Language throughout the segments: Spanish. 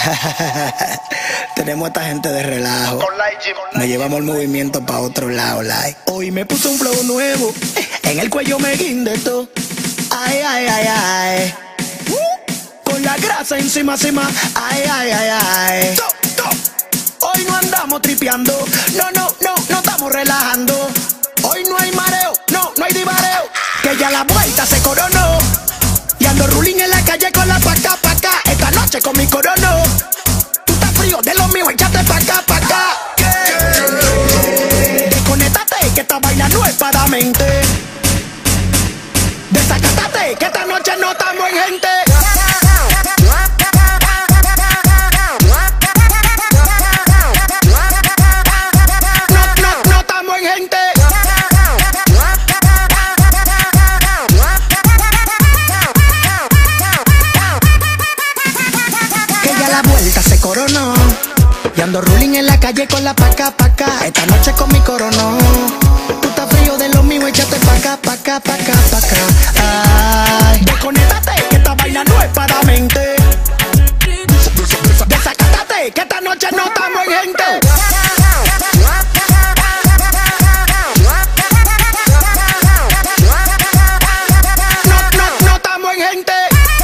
Tenemos a esta gente de relajo. Nos llevamos el movimiento pa' otro lado, like. Hoy me puse un flow nuevo, en el cuello me guinde todo. Ay, ay, ay, ay. Con la grasa encima, encima. Ay, ay, ay, ay. Hoy no andamos tripeando, no estamos relajando. Hoy no hay mareo, no hay divareo. Que ya la vuelta se coronó. Y ando ruling en la calle con la paca. Esta noche con mi corono. Tú estás frío de lo mío, échate pa' acá. Desconéctate, que esta vaina no es para mente. Desacátate, que esta noche no estamos en gente. No estamos en gente. Que ya la vuelta se coronó. Y ando ruling en la calle con la paca. Esta noche con mi corono. Tú estás frío de lo mío, échate pa' acá. Ay, desconéctate, que esta vaina no es para mente. Desacátate, que esta noche no estamos en gente. No estamos en gente.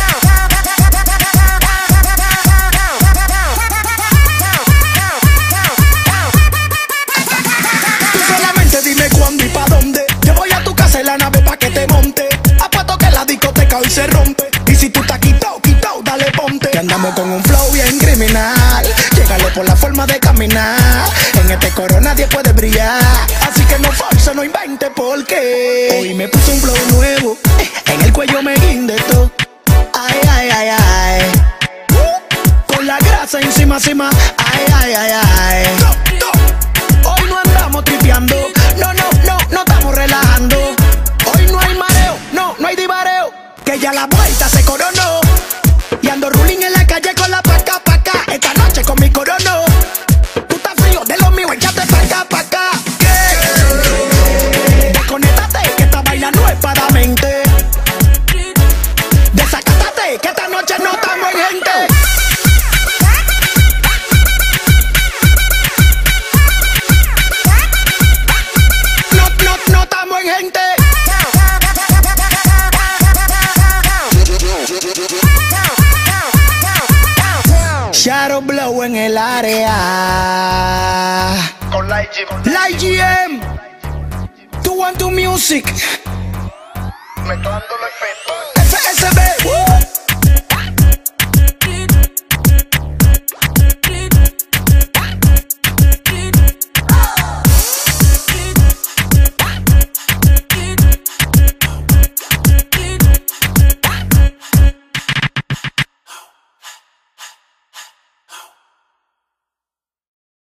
Tú solamente dime cuándo y pa' dónde. Yo voy a tu casa en la nave pa' que te monte. Apuesto que la discoteca hoy se rompe. Y si tú estás quitado, dale ponte. Que andamos con un flow bien criminal. Llégale por la forma de caminar. En este coro nadie puede brillar. Así que no force, no invente porque hoy me puse un flow nuevo. En el cuello me guinde todo. Ay, ay, ay, ay. Con la grasa encima. Ay, ay, ay, ay. Hoy no andamos tripeando. No estamos relajando. Hoy no hay mareo, no hay divareo. Que ya la vuelta se coronó. Y ando ruling en la calle con la paca. Esta noche con mi corono. Tú estás frío de lo mío, échate pa' acá. Desconéctate, que esta vaina no es para mente. Desacátate, que esta noche no estamos en gente. No estamos en gente. Shadow Blow en el área. Con Light GM. 212 Music. Mezclando los efectos. FSB.